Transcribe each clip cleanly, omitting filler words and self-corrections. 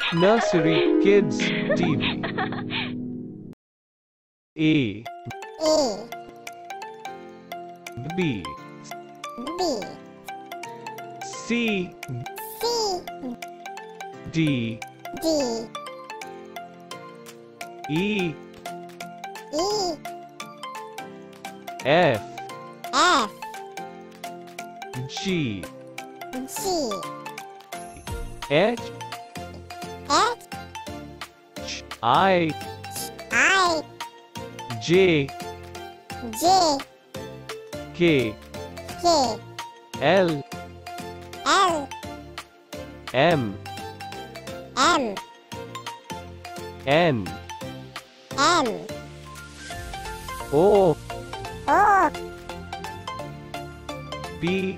Nursery Kids TV. A B C D E F G H I J K L M N O P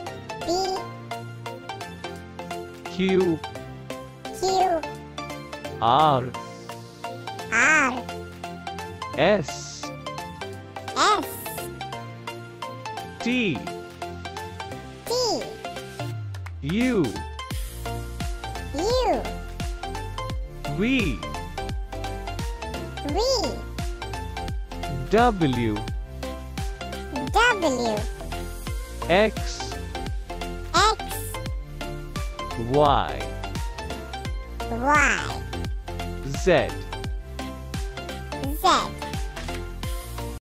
Q R S T U V W X Y Z